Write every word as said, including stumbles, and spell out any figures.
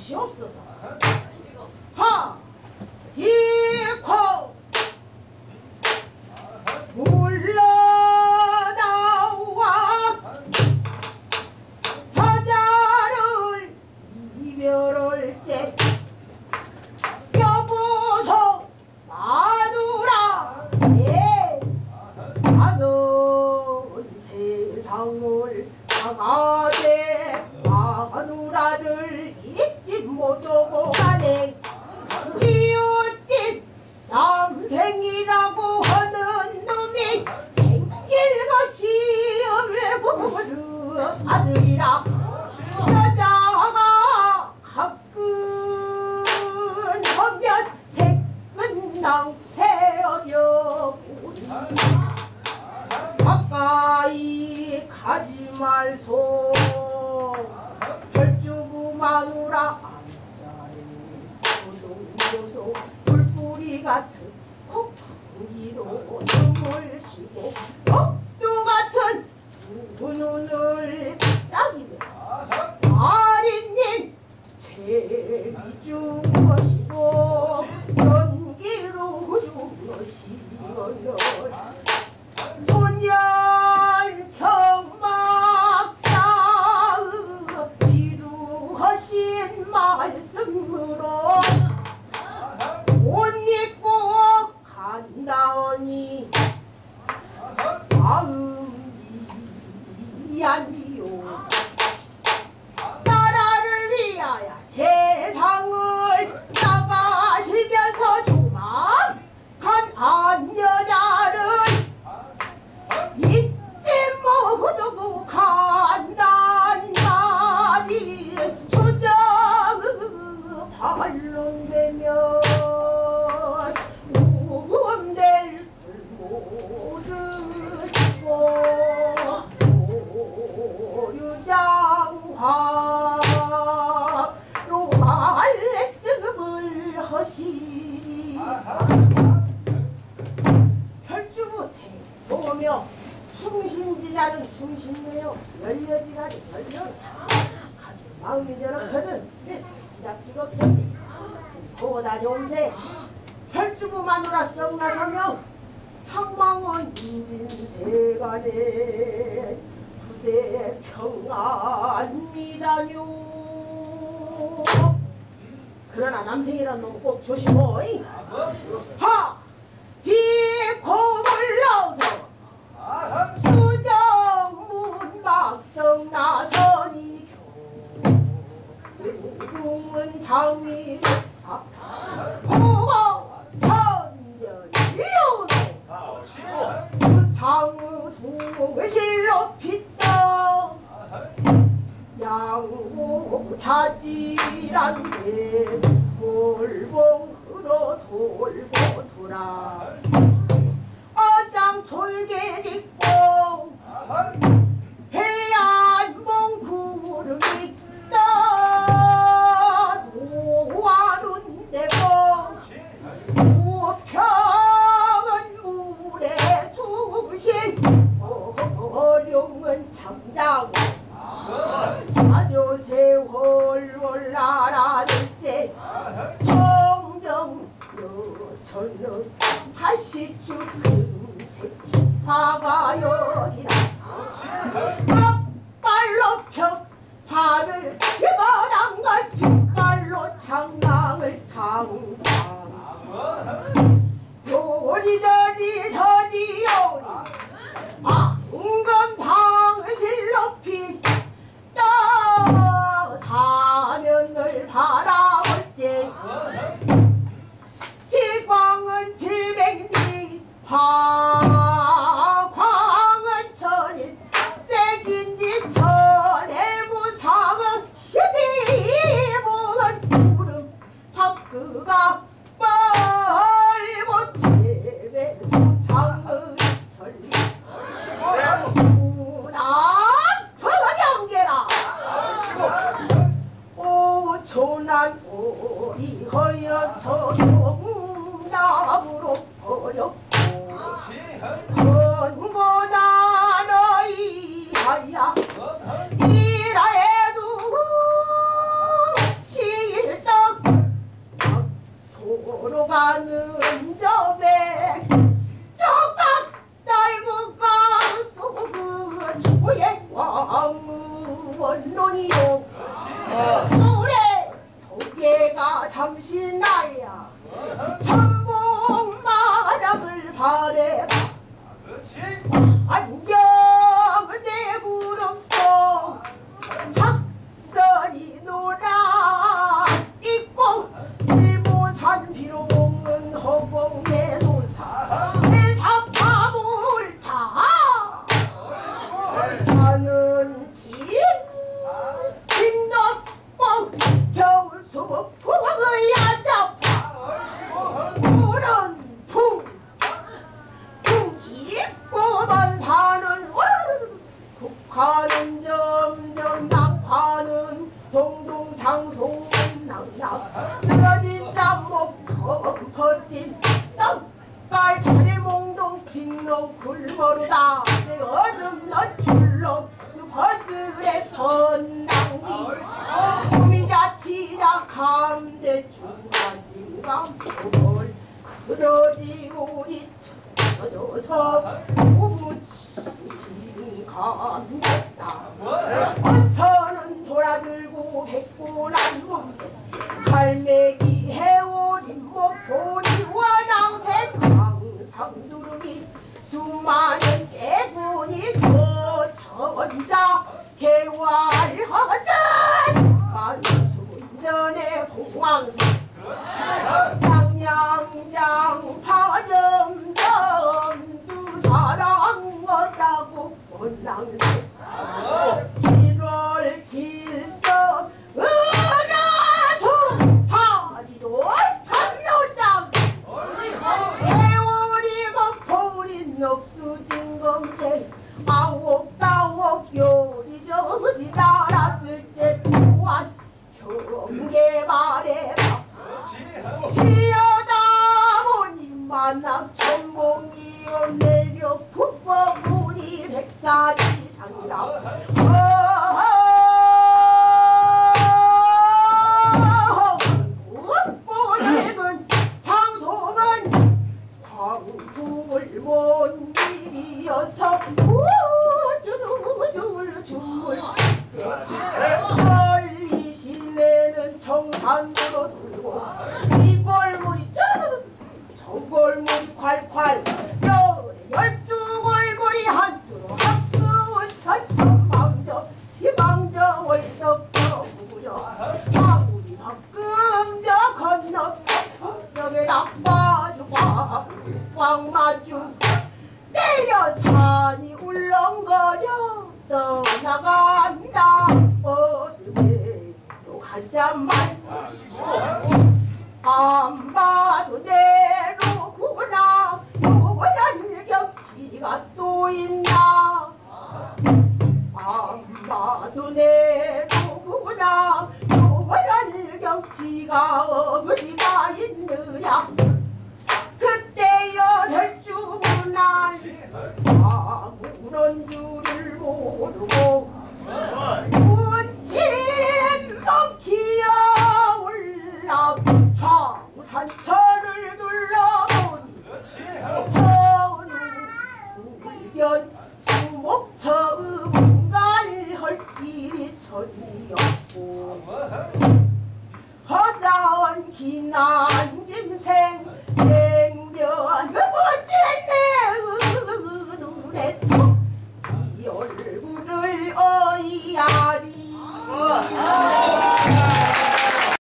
주시옵소서. 하 지코 물러나와 저자를 이별할 때 여보소 마누라 예 나는 세상을 나가되 마누라를 잊지 못하고 가네. 이웃집 남생이라고 하는 놈이 생길 것이 없고 아들이라 여자가 가끔 하면 새끝낭 헤어려보니 가까이 가지 말소. 별주부 마누라 앉아있어도 불뿌리 같은 콧구기로 눈물 쉬고 녹두 같은 두 눈을 짝이며 아린님 책이 준 것이고 연기로 준 것이어요. 소년 경막자 비루하신 말씀으로 옷 입고 간다오니 마음이 아니요. 나라를 위하여 세상을 나가시면서 조만간 안여자를 잊지 못하고 간단 말이 조정 반론되면 우음될 줄 모르시고 오류장화로 말씀을 하시니 혈주부 대소며 충신지자는 충신내요 열려지가니 열려 가족 마음이 저렇거든. 잡기가 없던데 고다니 옹세 혈주부 마누라 썩나서며 창망원 인진세간에 부대 평안미다뇨. 그러나 남생이란 놈 꼭 조심호. 하 지코 올라오서 수정문 박성 나서니 경궁은 장미 보고 천년일로 상우 두실로 핏다 양호 자질한데 돌봉으로 돌고 돌아 어장 졸개 짓고 해안봉 구름이 떠 노화룬 데고 우평은 물에 두신 어룡은 잠자고 자녀 세월 올라라는째 정정 여천은 하시주 금색주 화가여이라 앞발로 펴 발을 이바람과 뒷발로 장랑을 당당 요리저리 저리요리 앙금 방실 높이 떠 사면을 바라볼지 지광은 칠백리 화광은 천일 새긴 것이 나야 천봉 마락을 바래봐 안경 내 구름속 박선이 놀아 있고 칠보산 비로 먹는 허공 내 소사 내 사파물 차 사는 진 진너뻥 겨울 수복 부엌의 야자파 물은 풍 풍기고만 사는 국화는 점점 낙화는 동동장송 낙낙 늘어진 짬목 덮어진 떡갈 다리 몽동 징롱 굴머루다 내 얼음 넌 줄록 슈퍼들의 번낭기 구미자 치자 감대 중간진감 볼 그러지고 잊혀져서 우부치진 감됐다 어서는 돌아들고 백고난 문 갈매기 해오린 목도리와 낭새 강상두루미 수많은 깨군이 서천자 개활하던 만춘전의 공황새 양양장 파점점 두 사랑 어다고 본랑새 칠월 칠석 은하수 다리도 참여장 해오리 먹포린 녹수진검색 아홉 다옥 요리저리 따라들째 또한 경계말해봐 지어다 보니 만남 천봉이어 내려 북버문이 백사지장이라 북보내은 장소는 광주를 못 일이어서 우주를 주물 전리시내는 청산으로 돌고 이골물이 저골물이 콸콸 열두 골물이 한투로 합수 천천방저 시방저 월덕저 부구저 방울이 박금저 건너 북성에 나빠주 꽝마주 내려 산이 울렁거려 떠나간다 어디로 가자만 안 봐도 내로구나 요란한 격치가 또 있나 안 봐도 내로구나 요란한 격치가 어디가 있느냐 그때여 혈주문안 아무런 줄을 모르고 운침 먹히어 올라 좌우산천을 둘러보니 저는 울변 수목처 음간을 헐 길이 전이었고 허다한 기난 짐생